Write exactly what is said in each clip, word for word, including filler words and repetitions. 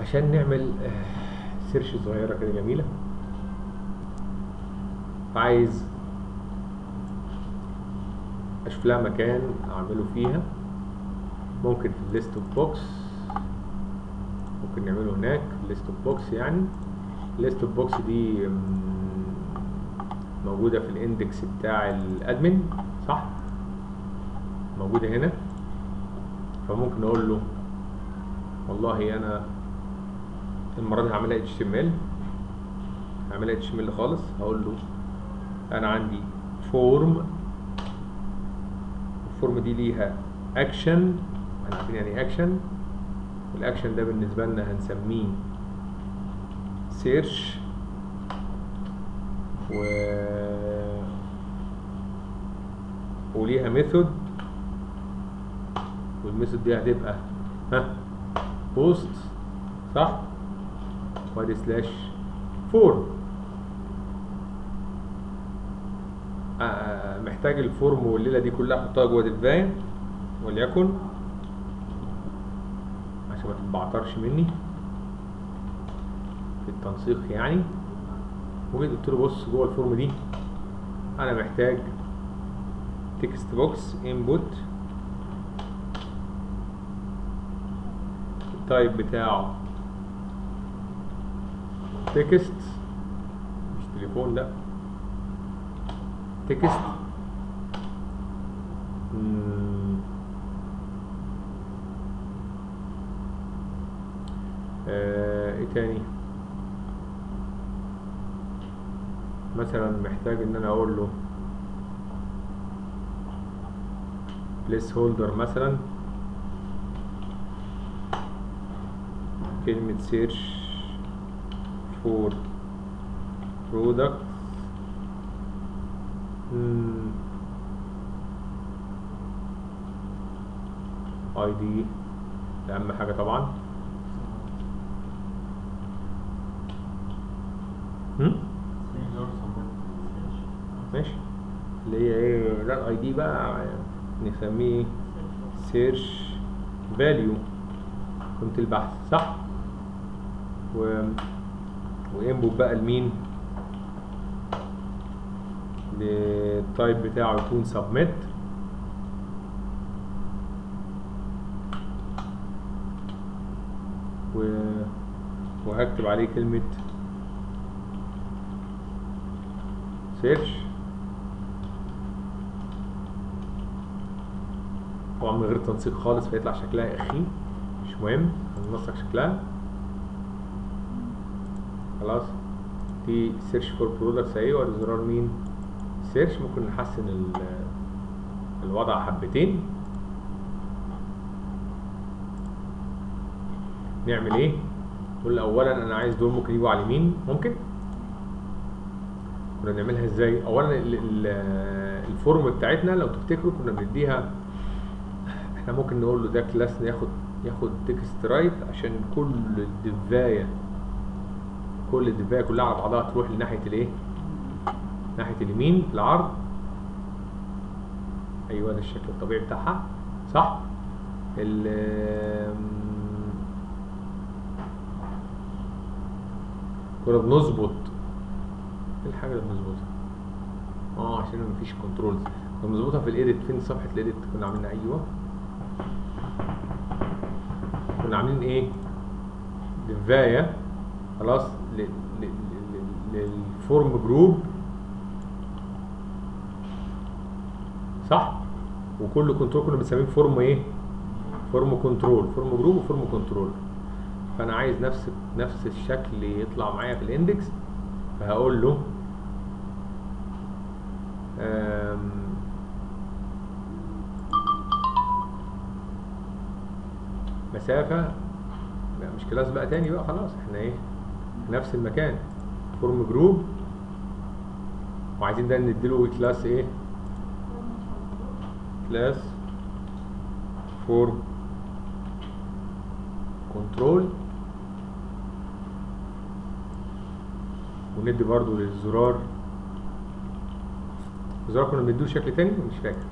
عشان نعمل سيرش صغيرة كده جميلة. عايز اشوف لها مكان اعمله فيها، ممكن في الليست اوف بوكس، ممكن نعمله هناك في الليست اوف بوكس. يعني الليست اوف بوكس دي موجودة في الاندكس بتاع الادمن، صح؟ موجودة هنا. فممكن نقول له والله انا المرة دي هعملها اتش تي ام ال، هعملها اتش تي ام ال خالص. هقول له انا عندي فورم، الفورم دي ليها اكشن، احنا عارفين يعني اكشن، والاكشن ده بالنسبة لنا هنسميه سيرش، و وليها ميثود، والميثود دي هتبقى ها بوست، صح؟ وادي سلاش فورم. آه محتاج الفورم والليله دي كلها احطها جوه ديفاين وليكن، عشان ما تتبعترش مني في التنسيق يعني. وجيت قلت له بص جوه الفورم دي انا محتاج تكست بوكس انبوت، التايب بتاعه تكست، مش تليفون، لا تكست. آه ايه تاني؟ مثلا محتاج ان انا اقول له بليس هولدر، مثلا كلمة سيرش فور برودكت اي دي، ده اهم حاجة طبعا. هم؟ ماشي، اللي هي ايه؟ لا الاي دي بقى نسميه سيرش فاليو، قيمة البحث، صح؟ و وانبوت بقى لمين؟ للتايب بتاعه يكون سبميت، و وهكتب عليه كلمة سيرش، طبعا من غير تنسيق خالص فيطلع شكلها اخي، مش مهم هننسق شكلها. خلاص دي سيرش فور برودكتس اهي، وادي زرار مين؟ سيرش. ممكن نحسن الوضع حبتين. نعمل ايه؟ نقول اولا انا عايز دول ممكن يجوا على اليمين، ممكن كنا بنعملها ازاي؟ اولا الفورم بتاعتنا لو تفتكروا كنا بنديها، احنا ممكن نقول له ده كلاس ياخد ياخد تكست رايت، عشان كل الدفايه كل الدفايه كلها على بعضها تروح لناحيه الايه؟ ناحيه اليمين في العرض. ايوه ده الشكل الطبيعي بتاعها، صح؟ ال كنا بنظبط ايه الحاجه اللي بنظبطها؟ اه عشان مفيش كنترولز، كنا بنظبطها في الايديت. فين صفحه الايديت كنا عاملين؟ ايوه كنا عاملين ايه؟ دفايه خلاص للفورم جروب، صح؟ وكل كنترول كنا بنسميه فورم ايه؟ فورم كنترول، فورم جروب وفورم كنترول. فانا عايز نفس نفس الشكل يطلع معايا في الاندكس، فهقول له مسافه، لا مش كلاس بقى تاني بقى، خلاص احنا ايه؟ نفس المكان فورم جروب، وعايزين ده نديله كلاس ايه؟ كلاس فور كنترول. وندي برضو للزرار، الزرار كنا بنديله شكل تاني مش فاكر.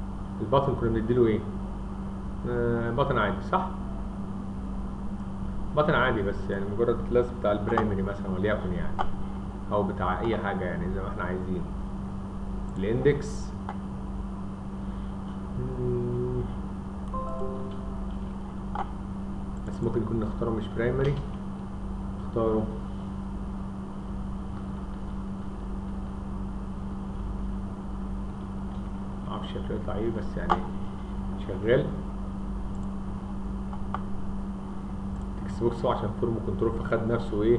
البطن كنا بنديله ايه؟ آه بطن عادي، صح؟ بطن عادي، بس يعني مجرد كلاس بتاع البرايمري مثلا وليكن يعني، او بتاع اي حاجه يعني زي ما احنا عايزين. الاندكس بس ممكن يكون نختاره مش برايمري، نختاره معرفش شكله يطلع ايه بس يعني شغال. تكست بوكس هو عشان فورم كنترول فخد نفسه ايه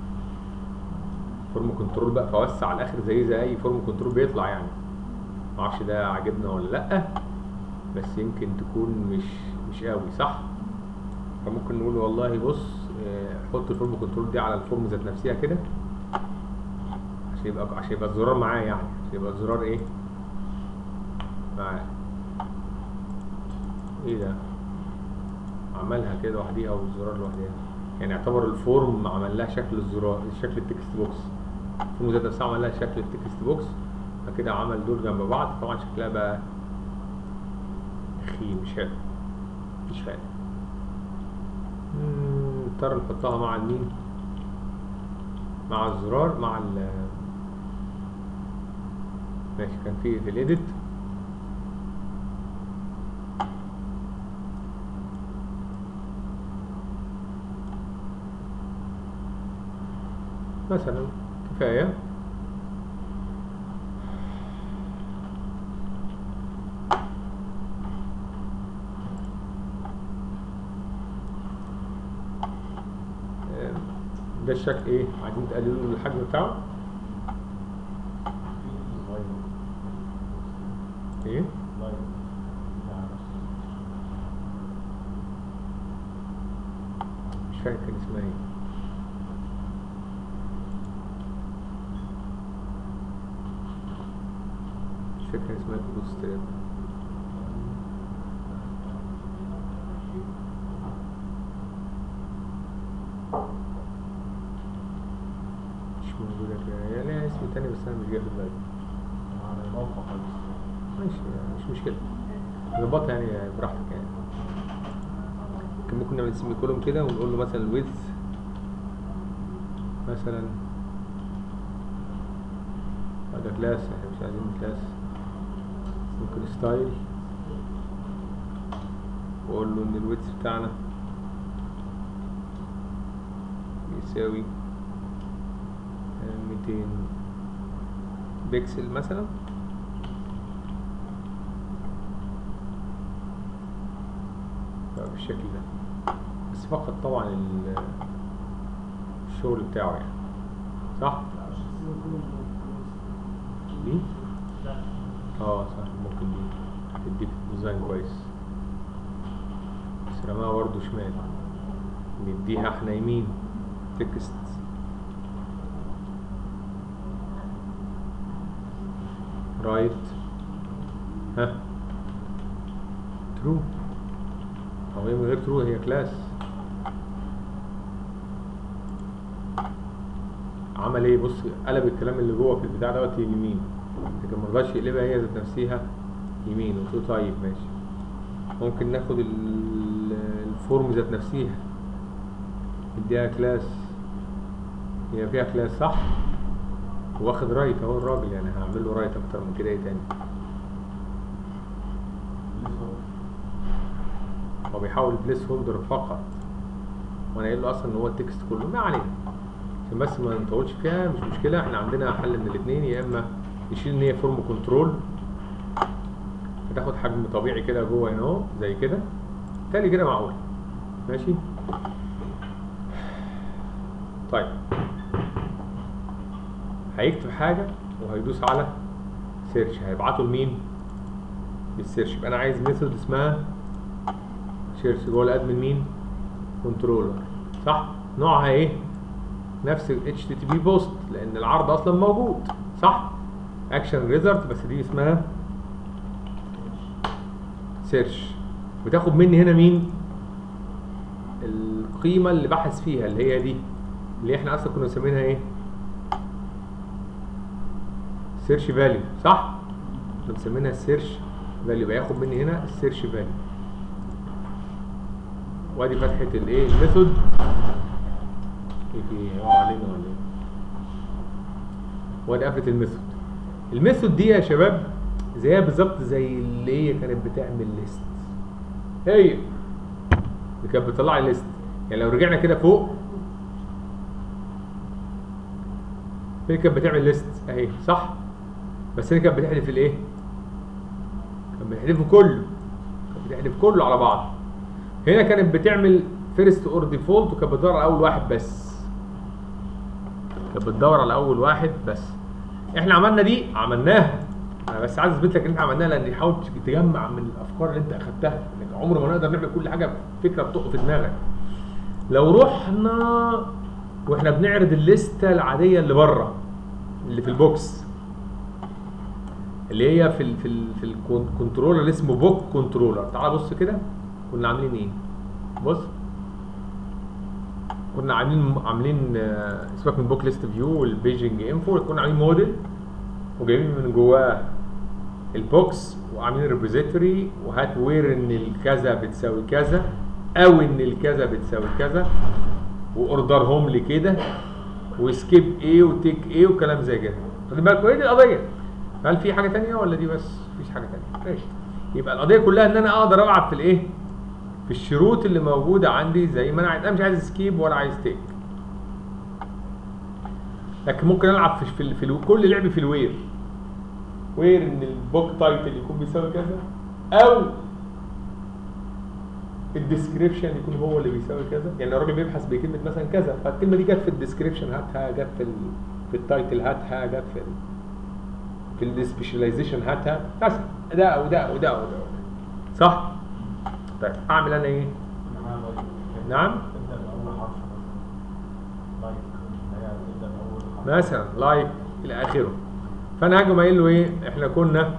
فورم كنترول بقى، فوسع على الاخر زي زي اي فورم كنترول بيطلع يعني. معرفش ده عاجبنا ولا لا، بس يمكن تكون مش مش قوي صح. فممكن نقول والله بص حط الفورم كنترول دي على الفورم ذات نفسها كده، عشان يبقى عشان يبقى الزرار معاه يعني، عشان يبقى الزرار ايه معاه. ايه ده عملها كده لوحديها والزرار لوحديها، يعني يعتبر الفورم عمل لها شكل الزرار، شكل التكست بوكس. الفورم ذات نفسها عمل لها شكل التكست بوكس، فكده عمل دول جنب بعض، طبعا شكلها بقى اخي مش حلو مش حلو. نضطر نحطها مع المين، مع الزرار، مع ال ماشي. كان في في الايديت مثلا كفايه. ده الشكل ايه، عايزين تقللوا الحجم بتاعه ايه؟ مش فاكر كان اسمها ايه. مش فاكر كان اسمها ايه في البوستات. مش موجودة كده، هي ليها اسم تاني بس انا مش جاي في بالي. ماشي مش مشكلة، نظبطها يعني براحتك يعني. كان ممكن نعمل سيمي كولوم كده ونقول له مثلا الويدث مثلا هذا كلاس، احنا مش عايزين كلاس، ممكن ستايل واقول له ان الويدث بتاعنا يساوي ميتين بكسل مثلا. بالشكل ده بس فقط طبعا الشغل بتاعه يعني صح؟ دي؟ اه صح، ممكن دي تديك ديزاين كويس، بس رماها برضه شمال، نديها احنا يمين تكست رايت ها ترو. هو هي من غير ترو هي كلاس. عمل ايه؟ بص قلب الكلام اللي جوه في البتاع دوت يمين، لكن مرضاش يقلبها هي ذات نفسها يمين. قلت له طيب ماشي، ممكن ناخد الفورم ذات نفسها نديها كلاس، هي فيها كلاس صح؟ واخد رايت اهو الراجل، يعني هعمل له رايت اكتر من كده ايه تاني؟ هو بيحاول بليس هولدر فقط، وانا قايل له اصلا ان هو التكست كله. ما علينا عشان بس ما نطولش فيها، مش مشكله. احنا عندنا حل من الاثنين، يا اما نشيل ان هي فورم كنترول هتاخد حجم طبيعي كده جوه هنا اهو زي كده، تالي كده معقول ماشي. طيب هيكتب حاجه وهيدوس على سيرش، هيبعته لمين؟ للسيرش. يبقى انا عايز ميثود اسمها سيرش جوه الادمن مين؟ كنترولر صح؟ نوعها ايه؟ نفس ال اتش تي تي بي بوست لان العرض اصلا موجود صح؟ اكشن ريزلت، بس دي اسمها سيرش. وتاخد مني هنا مين؟ القيمه اللي بحث فيها اللي هي دي، اللي احنا اصلا كنا مسمينها ايه؟ سيرش فاليو صح؟ كنا مسمينها السيرش فاليو، يبقى ياخد مني هنا السيرش فاليو. وادي فتحه الايه الميثود. ايه في ايه هو علينا ولا ايه؟ وادي قفله الميثود. الميثود دي يا شباب زيها بالظبط زي اللي هي كانت بتعمل ليست. هي اللي كانت بتطلع لي ليست. يعني لو رجعنا كده فوق هي كانت بتعمل ليست اهي صح؟ بس هي كانت بتحذف الايه؟ كانت بتحذفه كله. كانت بتحذف كله على بعض. هنا كانت بتعمل فيرست اور ديفولت وكانت بتدور على اول واحد بس. كانت بتدور على اول واحد بس. احنا عملنا دي عملناها. انا بس عايز اثبت لك ان احنا عملناها لان دي حاول تجمع من الافكار اللي انت اخدتها. انك عمر ما نقدر نعمل كل حاجه فكره بتطق في دماغك. لو رحنا واحنا بنعرض الليسته العاديه اللي بره اللي في البوكس اللي هي في ال في ال في الكنترولر اللي اسمه بوك كنترولر. تعال بص كده كنا عاملين ايه. بص كنا عاملين عاملين سيبك من بوك ليست فيو والبيجنج انفو. كنا عاملين موديل وجايبين من جواه البوكس وعاملين ريبوزيتوري وهات وير ان الكذا بتساوي كذا او ان الكذا بتساوي كذا واوردرهم لي كده وسكيب ايه وتيك ايه وكلام زي كده. خلي بالكوا ايه دي القضيه. هل في حاجه ثانيه ولا دي بس؟ مفيش حاجه ثانيه. ماشي. يبقى القضيه كلها ان انا اقدر العب في الايه؟ في الشروط اللي موجوده عندي زي ما انا عايز. انا مش عايز سكيب ولا عايز تيك. لكن ممكن العب في في, في كل لعب في الوير. وير ان البوك تايتل يكون بيساوي كذا او الديسكريبشن يكون هو اللي بيساوي كذا. يعني لو الراجل بيبحث بكلمه مثلا كذا فالكلمه دي جت في الديسكريبشن هاتها، جت في في التايتل هاتها، جت في في السبيشاليزيشن هاتها مثلا. ده وده وده وده صح؟ طيب اعمل انا ايه؟ نعم؟ مثلا لايك الى اخره. فانا هاجي قايل له ايه؟ احنا كنا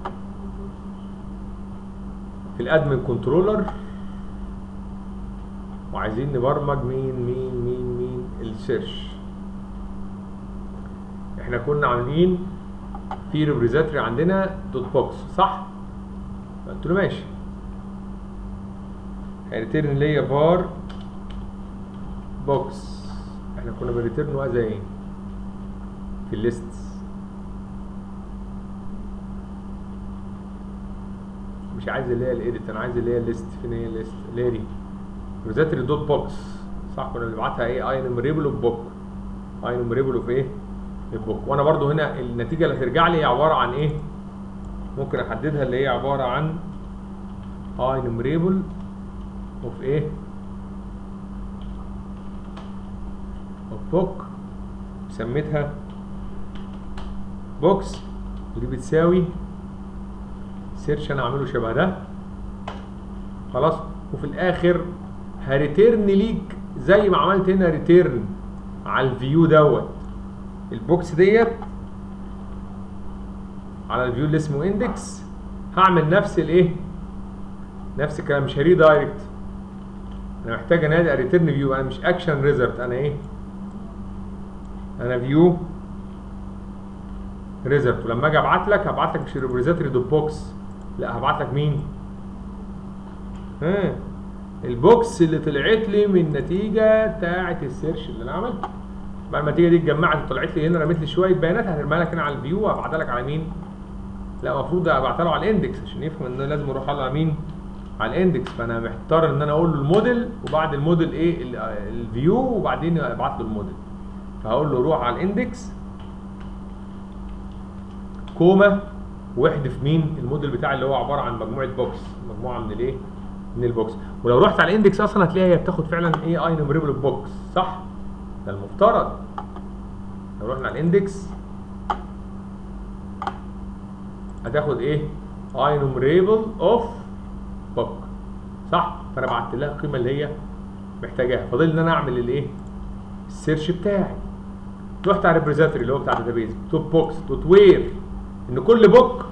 في الادمن كنترولر وعايزين نبرمج مين مين مين مين السيرش. احنا كنا عاملين في ريبوزيتوري عندنا دوت بوكس صح؟ قلت له ماشي. هيريتيرن ليا بار بوكس. احنا كنا بنريتيرن وقت زي ايه؟ في الليست. مش عايز اللي هي الايديت، انا عايز اللي هي الليست. فين هي الليست؟ اللي هي دي ريبوزيتوري دوت بوكس صح؟ كنا بنبعتها ايه؟ اي نمريبل اوف بوك. اي نمريبل اوف ايه؟ البوك. وانا برضو هنا النتيجه اللي هترجع لي عباره عن ايه؟ ممكن احددها اللي هي عباره عن اي نمريبل اوف ايه؟ اوف بوك. سميتها بوكس ودي بتساوي سيرش انا اعمله شبه ده خلاص. وفي الاخر هريتيرن ليك زي ما عملت هنا ريتيرن على الفيو دوت البوكس ديت على الفيو اللي اسمه اندكس. هعمل نفس الايه؟ نفس الكلام. مش هري دايركت. انا محتاج انادي ريتيرن فيو. انا مش اكشن ريزلت. انا ايه؟ انا فيو ريزلت. ولما اجي ابعت لك هبعت لك مش ريبوزيتوري دوت بوكس، لا هبعت لك مين؟ ها البوكس اللي طلعت لي من النتيجه بتاعه السيرش اللي انا عملته. بعد ما النتيجه دي اتجمعت وطلعت لي هنا رميت لي شويه بيانات هرميها لك هنا على الفيو وهبعتها لك على مين؟ لا المفروض ابعتها له على الاندكس عشان يفهم ان انا لازم اروح على مين؟ على الاندكس. فانا محتار ان انا اقول له الموديل وبعد الموديل ايه؟ الفيو وبعدين ابعت له الموديل. فهقول له روح على الاندكس كوما واحذف مين؟ الموديل بتاعي اللي هو عباره عن مجموعه بوكس، مجموعه من الايه؟ من البوكس. ولو رحت على الاندكس اصلا هتلاقيها هي بتاخد فعلا ايه؟ اي نمريبل بوكس صح؟ ده المفترض. لو رحنا على الاندكس هتاخد ايه؟ اي نمريبل اوف بوك صح؟ فانا بعت لها القيمه اللي هي محتاجاها. فاضل ان انا اعمل الايه؟ السيرش بتاعي. رحت على الريبوزيتوري اللي هو بتاع الداتابيز دوت بوكس دوت وير ان كل بوك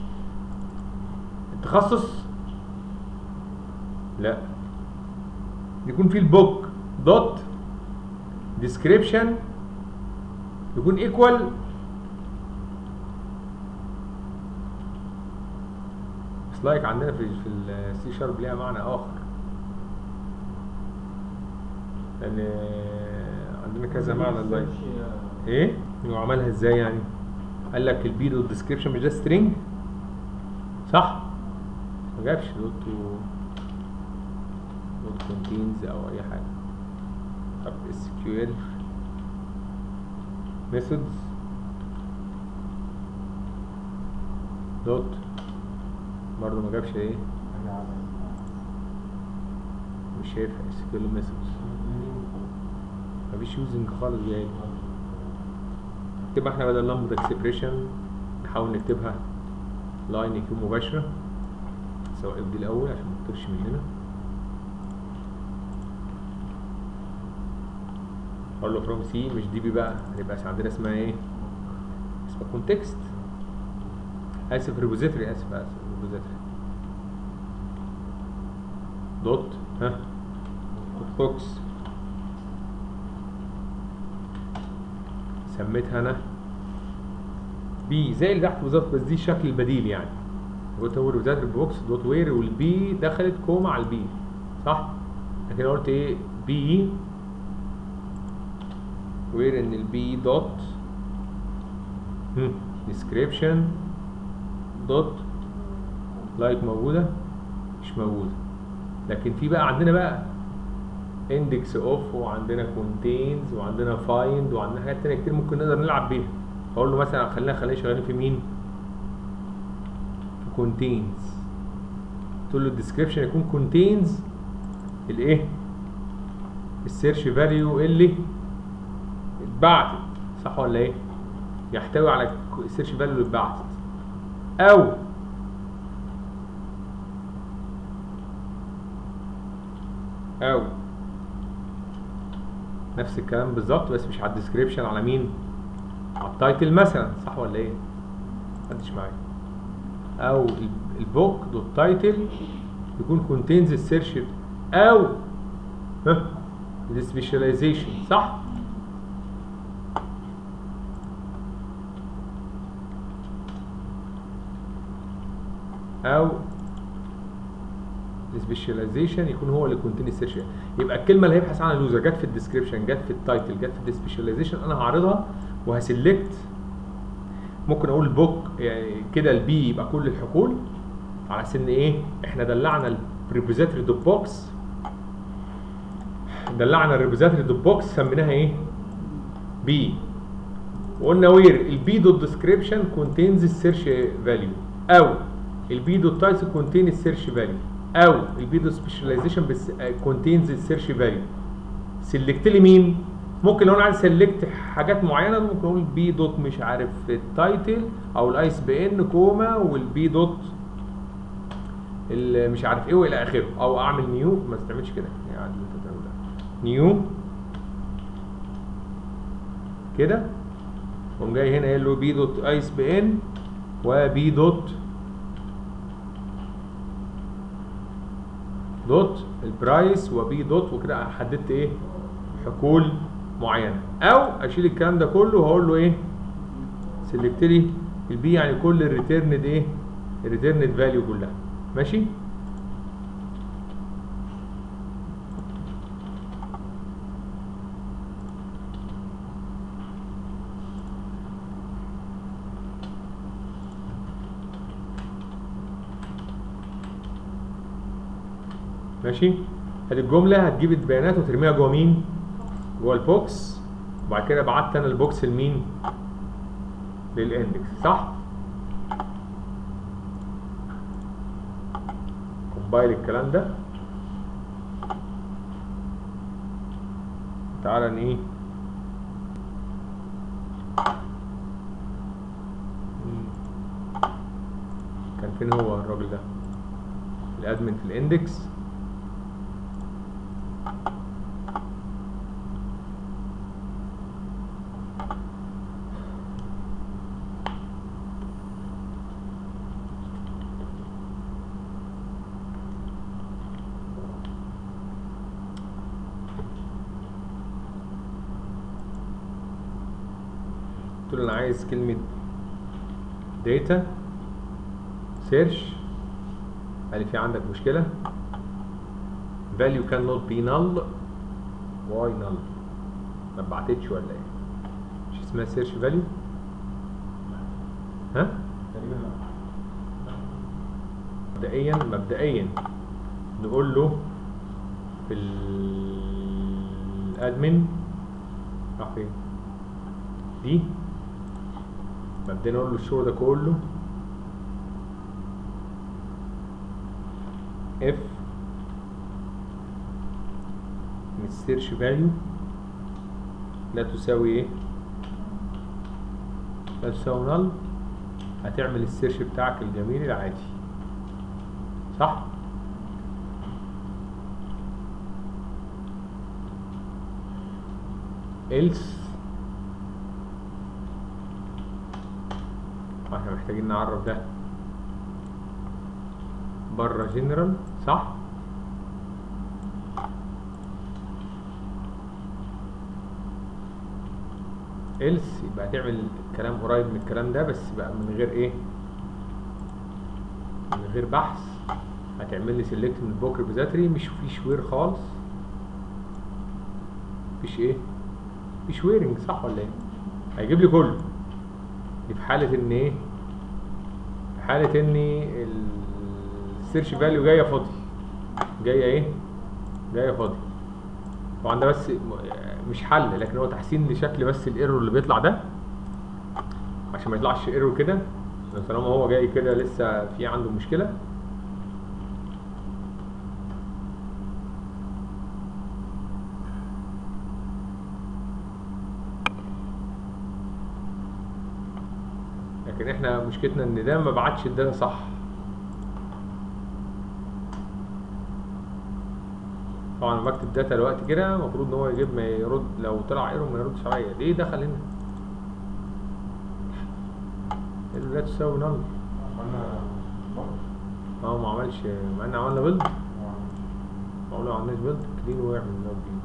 التخصص لا يكون فيه البوك دوت ديسكريبشن يكون ايكوال لايك عندنا في في السي شارب ليها معنى اخر. لان عندنا كذا معنى اللاين. ايه هو عملها ازاي يعني؟ قال لك البي دوت ديسكريبشن مش ده سترينج صح؟ ما جابش دوت دوت كونتينز او اي حاجه. طب اس كيو ال ميثودز دوت برضه ما جابش ايه؟ مش شايفها اس كيو ال ميثودز، مفيش يوزنج خالص جاي. نكتبها احنا بدل لمبة اكسبريشن نحاول نكتبها لاين يكون مباشرة، سواء اف دي الاول عشان ما تكتبش مننا. اقول له فروم سي مش دي بي بقى، هيبقى عندنا اسمها ايه؟ اسمها كونتكست. اسف ريبوزيتوري، اسف اسف ريبوزيتوري دوت ها دوت بوكس. سميتها انا بي زي اللي تحت بالظبط، بس دي الشكل البديل يعني. قلت هو ريبوزيتوري بوكس دوت وير، والبي دخلت كوما على البي صح؟ لكن قلت ايه؟ بي وير ان البي دوت ديسكريبشن دوت لايك موجوده مش موجوده. لكن في بقى عندنا بقى اندكس اوف، وعندنا كونتينز، وعندنا فايند، وعندنا حاجات تانية كتير ممكن نقدر نلعب بيها. اقول له مثلا خلينا خلينا شغالين في مين؟ في كونتينز. تقول له الديسكريبشن يكون كونتينز الايه؟ السيرش فاليو اللي اتبعتت صح ولا ايه؟ يحتوي على السيرش فاليو اللي اتبعتت، او او نفس الكلام بالظبط بس مش على الديسكريبشن، على مين؟ على التايتل مثلا صح ولا ايه؟ محدش معايا. او البوك دوت تايتل يكون كونتينز السيرش، او ها السبيشاليزيشن صح؟ او السبيشاليزيشن يكون هو اللي كونتين السيرش. يبقى الكلمه اللي هيبحث عنها اليوزر جت في الديسكريبشن، جت في التايتل، جت في السبيشاليزيشن، انا هعرضها وهسلكت. ممكن اقول بوك يعني كده البي يبقى كل الحقول، على سن ايه؟ احنا دلعنا الريبوزيتوري دوت بوكس، دلعنا الريبوزيتوري دوت بوكس سميناها ايه؟ بي. وقلنا وير البي دوت ديسكريبشن كونتينز السيرش فاليو، او البي دوت تايتل كونتين السيرش فاليو، او البي دوت سبيشاليزيشن بس كونتينز السيرش فاليو. سلكت لي مين؟ ممكن لو انا عايز سلكت حاجات معينه ممكن اقول بي دوت مش عارف التايتل او الايس بي ان كوما والبي دوت مش عارف ايه والى اخره، او اعمل نيو. ما تعملش كده يعني انت بتعمل نيو كده، قوم جاي هنا قايل له بي دوت ايس بي ان وبي دوت دوت البرايس وبي دوت، وكده حددت ايه؟ حقول معينه. او اشيل الكلام ده كله وهقول له ايه؟ سلكت لي البي يعني كل الريتيرند ايه؟ الريتيرند فاليو كلها. ماشي؟ ماشي؟ ادي الجمله هتجيب البيانات وترميها جوه مين؟ جوه البوكس، وبعد كده بعت انا البوكس لمين؟ للاندكس صح؟ كومبايل الكلام ده. تعالى ان ايه؟ كان فين هو الراجل ده؟ الادمن في الاندكس. قلت له انا عايز كلمة داتا سيرش، قال لي في عندك مشكلة value cannot be null واي نل ما اتبعتتش ولا ايه؟ مش اسمها سيرش فاليو؟ ها؟ تقريبا لا. مبدئيا مبدئيا نقول له في الادمن راح فين؟ دي مبدئيا نقول له الشغل ده كله اف من السيرش فاليو لا تساوي ايه؟ لا تساوي نل، هتعمل السيرش بتاعك الجميل العادي صح؟ else احنا محتاجين نعرف ده بره جنرال صح؟ else يبقى هتعمل كلام قريب من الكلام ده بس بقى من غير ايه؟ من غير بحث. هتعمل لي سيلكت من البوك ريبوزيتوري، مش فيش وير خالص، مفيش ايه؟ مفيش ويرنج صح ولا ايه؟ هيجيب لي كله. دي في حالة ان ايه؟ في حالة ان السيرش فاليو جاية فاضي، جاية ايه؟ جاية فاضي. طبعا ده بس مش حل، لكن هو تحسين لشكل بس الايرور اللي بيطلع ده عشان ما يطلعش ايرور كده، طالما هو جاي كده لسه في عنده مشكلة. لكن احنا مشكلتنا ان ده ما بعتش الداتا صح. طبعا انا بكتب داتا دلوقتي كده المفروض ان هو يجيب ما يرد، لو طلع ايرور ما يردش عليا. ليه دخل هنا؟ لا تساوي نل. عملنا اه ما عملش، مع ان عملنا بيلد. اقول له ما عملناش بيلد كلين ويعمل نوت جديد.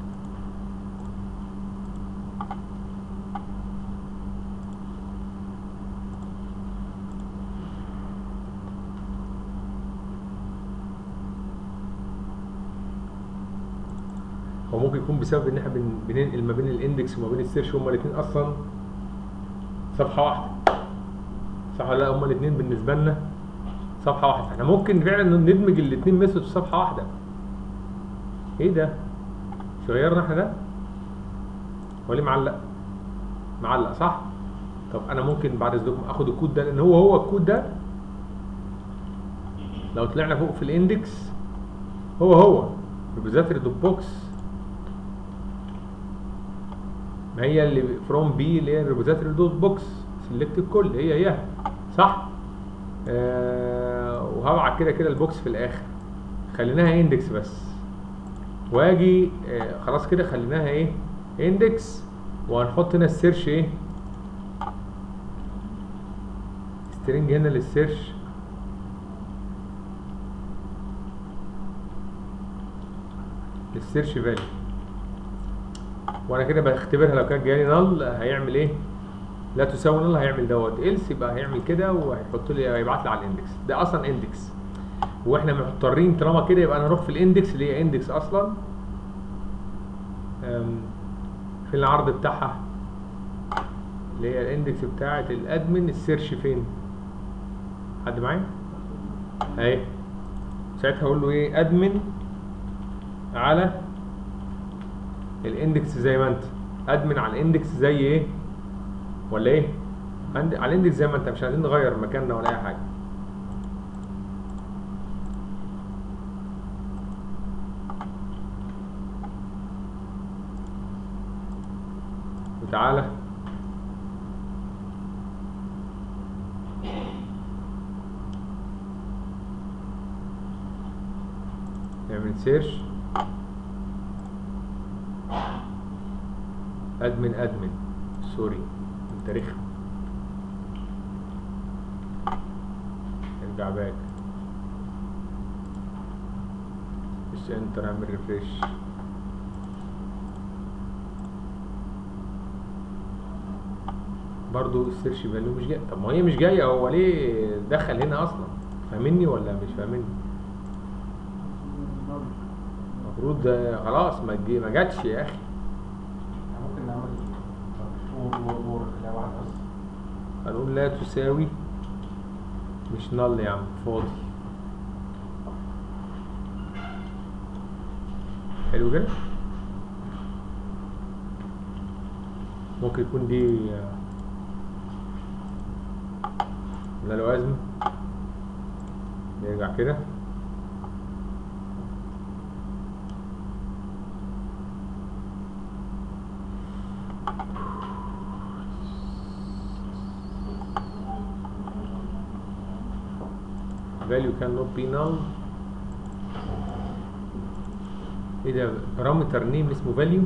هو ممكن يكون بسبب ان احنا بن- بننقل ما بين الاندكس وما بين السيرش، هما الاثنين اصلا صفحه واحده صح ولا لا؟ هما الاثنين بالنسبه لنا صفحه واحده. احنا ممكن فعلا ندمج الاثنين ميثود في صفحه واحده. ايه ده؟ مش غيرنا احنا ده؟ هو ليه معلق؟ معلق صح؟ طب انا ممكن بعد اذنكم اخد الكود ده، لان هو هو الكود ده لو طلعنا فوق في الاندكس هو هو ريبوزيتوري دوت بوكس، ما هي اللي فروم بي اللي هي ريبوزيتوري دوت بوكس سيلكت الكل، هي هي صح؟ آه وهبعت كده كده البوكس في الاخر، خليناها اندكس بس، واجي آه خلاص كده خليناها ايه؟ اندكس، وهنحط هنا السيرش ايه؟ سترينج هنا للسيرش للسيرش فاليو، وانا كده بختبرها لو كانت جايه لي نل هيعمل ايه؟ لا تساوي نل هيعمل دوت، إلس يبقى هيعمل كده وهيحط لي هيبعت لي على الاندكس. ده اصلا اندكس واحنا مضطرين طالما كده يبقى انا اروح في الاندكس اللي هي اندكس اصلا. في العرض بتاعها اللي هي الاندكس بتاعه الادمن، السيرش فين؟ حد معايا؟ اهي ساعتها اقول له ايه؟ ادمن على الاندكس زي ما انت، ادمن على الاندكس زي ايه؟ ولا ايه؟ عند على الاندكس زي ما انت، مش عايزين نغير مكاننا ولا اي حاجه. وتعالى نعمل سيرش ادمن ادمن سوري انت رخم، ارجع باك بس انتر اعمل ريفريش. برضو السيرش فاليو مش جايه. طب ما هي مش جايه، هو ليه دخل هنا اصلا؟ فاهمني ولا مش فاهمني؟ المفروض خلاص ما تجي ما جاتش يا اخي. هنقول لا تساوي، مش نل يا عم، فاضي. حلو كده. ممكن يكون دي لا لوازم. نرجع كده. value cannot be null. ايه ده؟ بارامتر نيم اسمه value.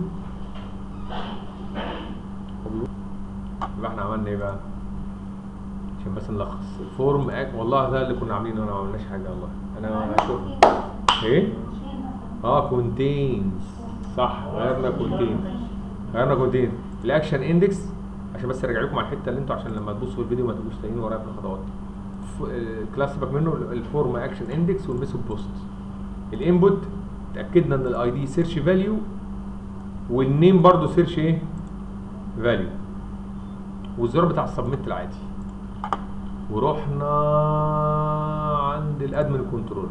يبقى احنا عملنا ايه بقى؟ عشان بس نلخص الفورم أك... والله ده اللي كنا عاملينه، انا ما عملناش حاجه والله. انا شوف ايه؟ اه كونتينز، صح، غيرنا كونتين، غيرنا كونتين الاكشن اندكس. عشان بس ارجع لكم على الحته اللي انتوا عشان لما تبصوا في الفيديو ما تبقوش تايهين ورايا في الخطوات. كلاس سيبك منه، الفورم اكشن اندكس والميثود بوست. الانبوت اتاكدنا ان الاي دي سيرش فاليو والنيم برضو سيرش ايه؟ فاليو. والزرار بتاع السبميت العادي. ورحنا عند الادمن كنترول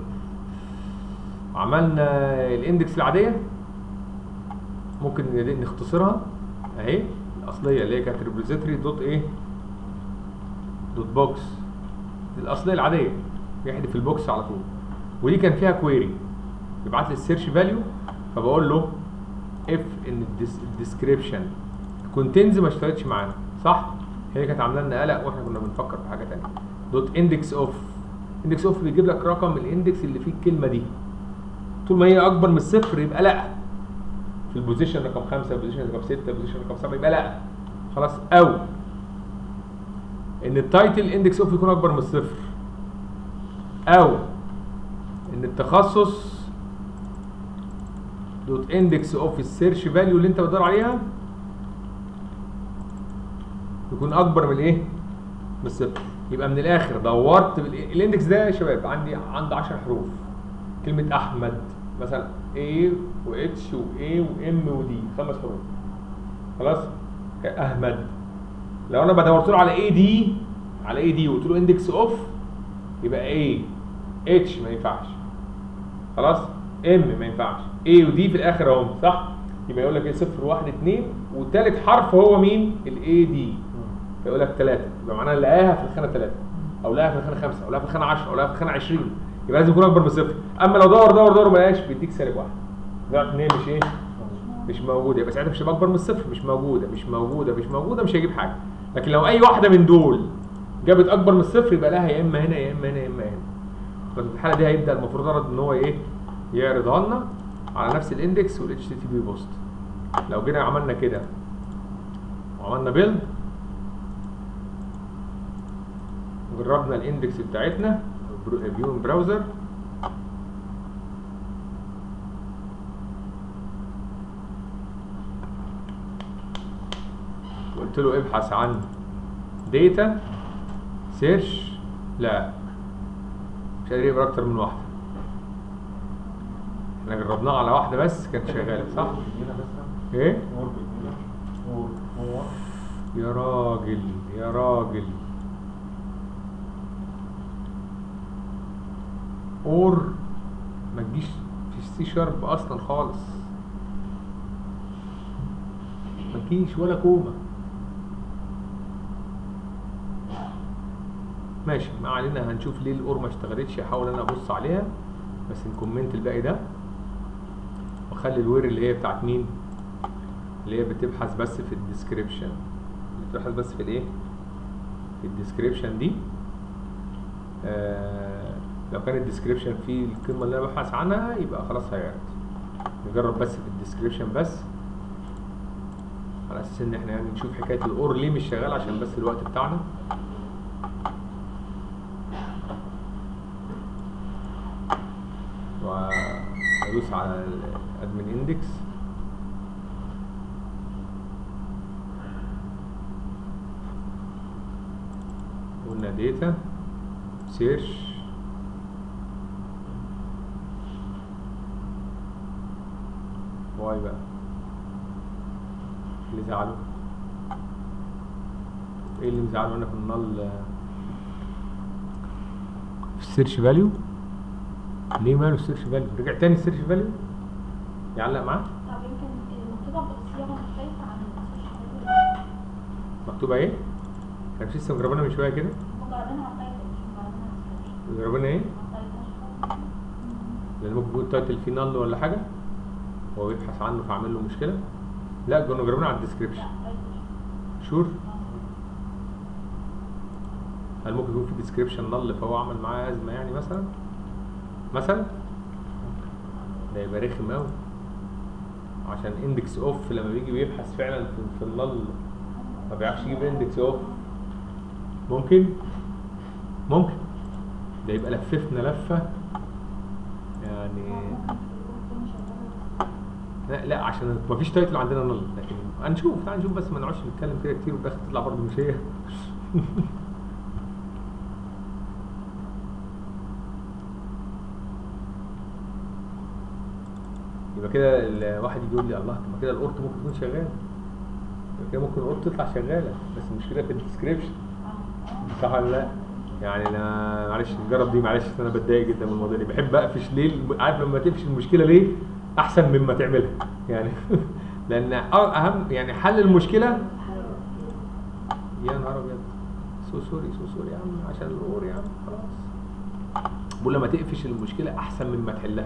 عملنا الاندكس العاديه، ممكن نختصرها اهي الاصليه اللي هي كانت ريبوزيتوري دوت ايه؟ دوت بوكس. دي الاصليه العاديه يحذف البوكس على طول. ودي كان فيها كويري يبعت لي السيرش فاليو، فبقول له اف ان الديسكريبشن كونتينز ما اشتغلتش معانا، صح؟ هي كانت عامله لنا قلق واحنا كنا بنفكر في حاجه ثانيه. دوت اندكس اوف. اندكس اوف بيجيب لك رقم الاندكس اللي فيه الكلمه دي. طول ما هي اكبر من الصفر يبقى لا. في البوزيشن رقم خمسة، البوزيشن رقم ستة، البوزيشن رقم سبعة يبقى لا. خلاص. او ان التايتل اندكس اوف يكون اكبر من الصفر. او ان التخصص دوت اندكس اوف السيرش فاليو اللي انت بتدور عليها يكون اكبر من الايه؟ من الصفر. يبقى من الاخر دورت الاندكس ده يا شباب عندي عنده عشر حروف. كلمه احمد مثلا A و H و A و M و D، خمس حروف. خلاص؟ احمد. لو انا بدورت له على A D على A D وقلت له اندكس اوف يبقى A H ما ينفعش. خلاص؟ M ما ينفعش. A و D في الاخر اهم، صح؟ يبقى يقول لك ايه؟ صفر واحد اتنين وثالث حرف هو مين؟ ال A D. فيقول لك ثلاثة، يبقى معناها لقاها في الخانة ثلاثة أو لقاها في الخانة خمسة أو لقاها في الخانة عشرة أو لقاها في الخانة عشرين، يبقى لازم يكون أكبر من صفر. أما لو دور دور دور ما لقاش بيديك سالب واحد. ضعف إن هي مش إيه؟ مش موجودة، يبقى ساعتها مش هتبقى أكبر من الصفر، مش موجودة مش موجودة مش موجودة مش هيجيب حاجة. لكن لو أي واحدة من دول جابت أكبر من الصفر يبقى لها يا إما هنا يا إما هنا يا إما هنا. ففي الحالة دي هيبدأ المفروض إن هو إيه؟ يعرضها لنا على نفس الإندكس وال إتش تي تي بي بوست. لو جينا عملنا كده وعملنا بيلد جربنا الاندكس بتاعتنا فيو ان براوزر، قلت له ابحث عن داتا سيرش، لا مش قادر يقرا اكتر من واحده. احنا جربناها على واحده بس كانت شغاله، صح؟ ايه؟ يا راجل يا راجل اور ما تجيش في السي شارب اصلا خالص، ما تجيش ولا كومه. ماشي ما علينا، هنشوف ليه الاور ما اشتغلتش. هحاول انا ابص عليها بس نكومنت الباقي ده واخلي الوير اللي هي بتاعت مين؟ اللي هي بتبحث بس في الديسكريبشن، بتبحث بس في الايه؟ في الديسكريبشن دي. آه لو كان الديسكريبشن فيه القيمه اللي انا ببحث عنها يبقى خلاص هيعرض. نجرب بس في الديسكريبشن بس على اساس ان احنا يعني نشوف حكايه الاور ليه مش شغال عشان بس الوقت بتاعنا. وادوس على الادمن اندكس قلنا داتا سيرش واي بقى اللي زعله ايه اللي مزعله هنا في النال في السيرش فاليو. ليه ماله السيرش فاليو؟ رجع تاني السيرش فاليو يعلق معاه. طب يمكن مكتوبة بصيغة مختلفة عن السيرش فاليو. مكتوبة ايه؟ احنا مش لسه مجربينها من شوية كده؟ مجربينها على التايتل مش مجربينها على السيرش. مجربينها ايه؟ على التايتل. لان ممكن يكون التايتل فيه نال ولا حاجة هو بيبحث عنه فعامل له مشكلة. لا كنا مجربينها على الديسكريبشن. شور؟ هل ممكن يكون في ديسكريبشن نال فهو عمل معاه ازمة يعني مثلا؟ مثلا؟ ده يبقى رخم قوي. عشان اندكس اوف لما بيجي بيبحث فعلا في, في النل ما بيعرفش يجيب اندكس اوف. ممكن ممكن ده يبقى لففنا لفه يعني. لا لا عشان ما فيش تايتل عندنا نل، لكن هنشوف تعال نشوف بس ما نقعدش نتكلم كده كتير وفي الاخر تطلع برضه مش هي. يبقى كده الواحد يجي يقول لي الله طب ما كده الاورت ممكن يكون شغال، يبقى كده ممكن الاورت تطلع شغاله بس المشكله في الديسكريبشن. صح ولا لا؟ يعني انا معلش نجرب دي، معلش انا بتضايق جدا من الموضوع ده، بحب اقفش ليه، عارف لما تقفش المشكله ليه احسن مما تعملها يعني. لان اهم يعني حل المشكله. يا نهار ابيض سو سوري سو سوري يا عم عشان الاور يا عم خلاص. بقول لما تقفش المشكله احسن مما تحلها،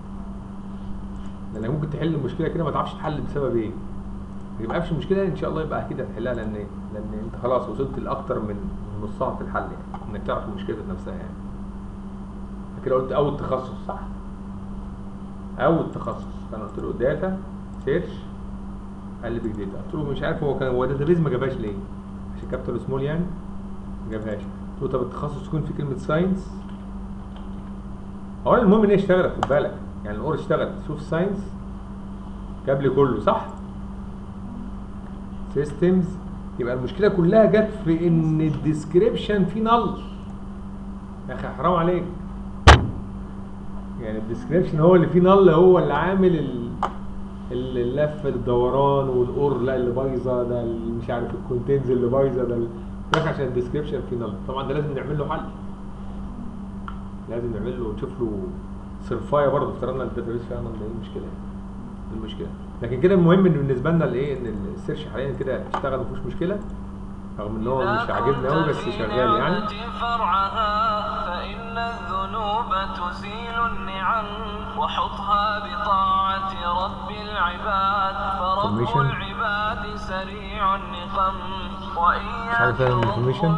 لانك ممكن تحل المشكله كده ما تعرفش تحل بسبب ايه. يبقى قفش المشكله ان شاء الله يبقى اكيد هتحلها، لان لان انت خلاص وصلت لاكتر من نصها في الحل يعني، انك تعرف المشكله نفسها يعني. كده قلت اول تخصص صح؟ اول تخصص فانا قلت له داتا سيرش قال لي بيج داتا، قلت له مش عارف هو كان هو داتابيز ما جابهاش ليه؟ عشان كابيتال سمول يعني ما جابهاش. قلت له طب التخصص يكون في كلمه ساينس. اولا المهم ان هي اشتغلت خد بالك يعني الاور اشتغلت. شوف ساينس جاب لي كله صح؟ سيستمز يبقى المشكله كلها جت في ان الديسكريبشن فيه نل. يا اخي حرام عليك يعني الديسكريبشن هو اللي فيه نل، هو اللي عامل اللف الدوران والاور لا اللي بايظه، ده مش عارف الكونتينز اللي بايظه ده ده عشان الديسكريبشن فيه نل. طبعا ده لازم نعمل له حل، لازم نعمل له نشوف له صرفايه برضه افترضنا الداتابيس فيها نل. ايه المشكله؟ ايه المشكله؟ لكن كده المهم ان بالنسبه لنا الايه ان السيرش حاليا كده اشتغل مفيهوش مشكله، رغم ان هو مش عاجبنا قوي بس شغال يعني. فرعها فإن الذنوب تزيل النعم وحطها بطاعة رب العباد فرب العباد سريع النقم. وإن مش حاجه اسمها انفورميشن؟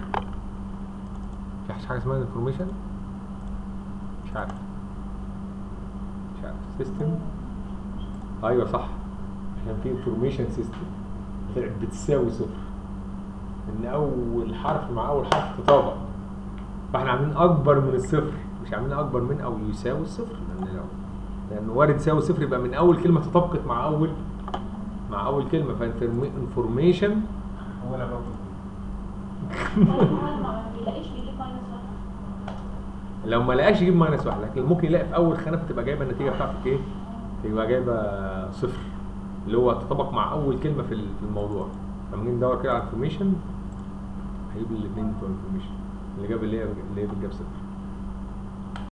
في حاجه اسمها انفورميشن؟ مش عارف مش عارف سيستم. ايوه صح عشان في انفورميشن سيستم طلعت بتساوي صفر، ان اول حرف مع اول حرف تطابق، فاحنا عاملين اكبر من الصفر مش عاملين اكبر من او يساوي الصفر، لان لو لان وارد يساوي صفر يبقى من اول كلمه تطابقت مع اول مع اول كلمه. فانفورميشن هو انا برضه ما بيلاقيش بيجيب ماينس واحد. لو ما لقاش يجيب ماينس واحد، لكن ممكن يلاقي في اول خانه فتبقى جايبه النتيجه بتاعتك ايه؟ تبقى جايبه صفر اللي هو تطابق مع اول كلمه في الموضوع. لما نيجي ندور كده على انفورميشن هيجيب الاثنين بتوع انفورميشن اللي جاب اللي هي اللي هي بتجيب صفر.